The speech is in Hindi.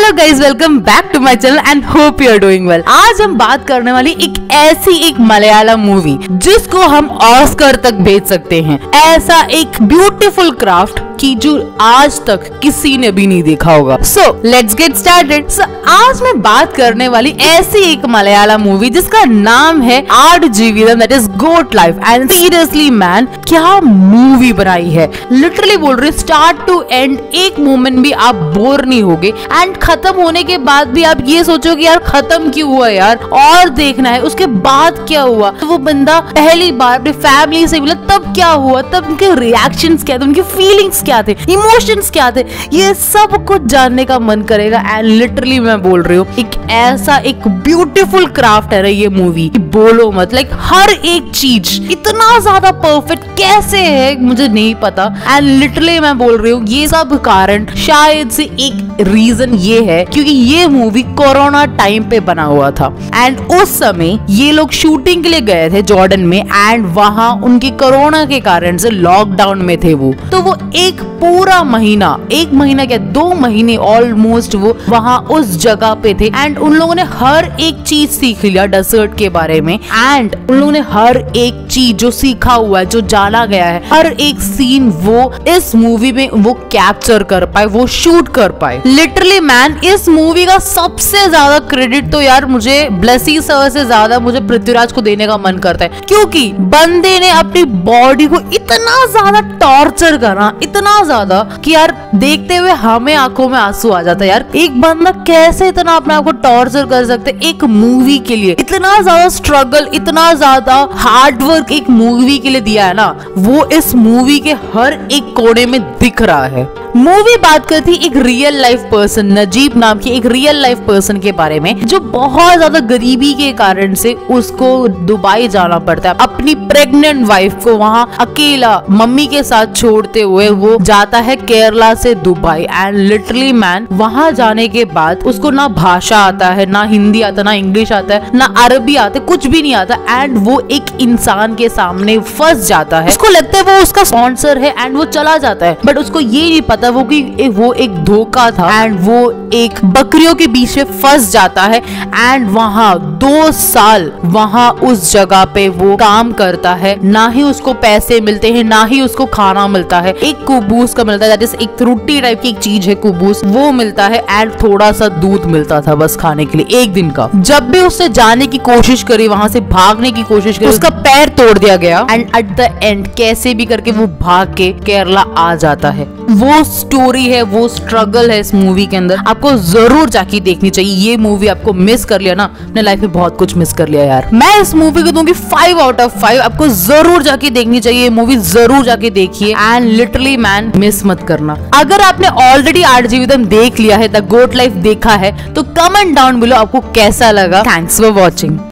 Hello guys, welcome back to my channel and hope you are doing well. आज हम बात करने वाली एक मलयालम मूवी जिसको हम ऑस्कर तक भेज सकते हैं। ऐसा एक ब्यूटीफुल क्राफ्ट की जो आज तक किसी ने भी नहीं देखा होगा। So let's get started. आज मैं बात करने वाली ऐसी एक मलयालम मूवी जिसका नाम है Aadujeevitham, that is goat life. And seriously man, क्या मूवी बनाई है। लिटरली बोल रही, स्टार्ट टू एंड एक मोमेंट भी आप बोर नहीं होगे। एंड खत्म होने के बाद भी आप ये सोचोगे यार खत्म क्यों हुआ यार, और देखना है उसके बाद क्या हुआ। तो वो बंदा पहली बार अपनी फैमिली से मिला, तब क्या हुआ, तब उनके रिएक्शंस क्या थे, उनकी फीलिंग्स क्या थे, इमोशंस क्या थे, ये सब कुछ जानने का मन करेगा। एंड लिटरली मैं बोल रही हूँ, एक ऐसा एक ब्यूटीफुल क्राफ्ट है ये मूवी, बोलो मत। लाइक हर एक चीज इतना ज्यादा परफेक्ट कैसे है मुझे नहीं पता। एंड लिटरली मैं बोल रही हूँ, ये सब कारण शायद से एक रीजन ये है क्योंकि ये मूवी कोरोना टाइम पे बना हुआ था। एंड उस समय ये लोग शूटिंग के लिए गए थे जॉर्डन में, एंड वहां उनके कोरोना के कारण से लॉकडाउन में थे वो। तो वो एक पूरा महीना, एक महीना क्या 2 महीने ऑलमोस्ट वो वहां उस जगह पे थे। एंड उन लोगों ने हर एक चीज सीख लिया डेजर्ट के बारे में। एंड उन लोगों ने हर एक चीज जो सीखा हुआ है, जो जाना गया है, हर एक सीन वो इस मूवी में वो कैप्चर कर पाए, वो शूट कर पाए। लिटरली मैन, इस मूवी का सबसे ज्यादा क्रेडिट तो यार मुझे ब्लेसी सर से ज्यादा मुझे पृथ्वीराज को देने का मन करता है, क्योंकि बंदे ने अपनी बॉडी को इतना ज्यादा टॉर्चर करा, इतना ज्यादा कि यार देखते हुए हमें आंखों में आंसू आ जाता है। यार एक बंदा कैसे इतना अपने आप को टॉर्चर कर सकते एक मूवी के लिए, इतना ज्यादा स्ट्रगल, इतना ज्यादा हार्ड वर्क एक मूवी के लिए दिया है ना, वो इस मूवी के हर एक कोने में दिख रहा है। मूवी बात करती एक रियल लाइफ पर्सन, नजीब नाम की एक रियल लाइफ पर्सन के बारे में, जो बहुत ज्यादा गरीबी के कारण से उसको दुबई जाना पड़ता है अपनी प्रेग्नेंट वाइफ को वहां अकेला मम्मी के साथ छोड़ते हुए वो जाता है केरला से दुबई। एंड लिटरली मैन, वहां जाने के बाद उसको ना भाषा आता है, ना हिंदी आता, ना इंग्लिश आता है, ना अरबी आता है, कुछ भी नहीं आता। एंड वो एक इंसान के सामने फंस जाता है, उसको लगता है वो उसका स्पॉन्सर है एंड वो चला जाता है, बट उसको ये नहीं पता वो कि वो एक धोखा था। एंड वो एक बकरियों के बीच में फंस जाता है। एंड वहां 2 साल वहां उस जगह पे वो काम करता है, ना ही उसको पैसे मिलते हैं, ना ही उसको खाना मिलता है। एक कुबूस का मिलता है, जैसे एक रोटी टाइप की एक चीज है कुबूस, वो मिलता है। एंड थोड़ा सा दूध मिलता था बस खाने के लिए एक दिन का। जब भी उससे जाने की कोशिश करी, वहां से भागने की कोशिश करी, उसका पैर तोड़ दिया गया। एंड एट द एंड कैसे भी करके वो भाग के केरला आ जाता है। वो स्टोरी है, वो स्ट्रगल है इस मूवी के अंदर। आपको जरूर जाके देखनी चाहिए। ये मूवी आपको मिस कर लिया ना, अपने लाइफ में बहुत कुछ मिस कर लिया यार। मैं इस मूवी को दूंगी 5 आउट ऑफ 5। आपको जरूर जाके देखनी चाहिए, मूवी जरूर जाके देखिए। एंड लिटरली मैन, मिस मत करना। अगर आपने ऑलरेडी आडुजीवितम देख लिया है, द गोट लाइफ देखा है, तो कमेंट डाउन बिलो आपको कैसा लगा। Thanks for watching.